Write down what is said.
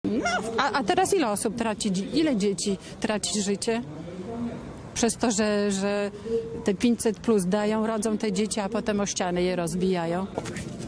No, a teraz ile osób traci, ile dzieci traci życie? Przez to, że te 500 plus dają, rodzą te dzieci, a potem o ściany je rozbijają.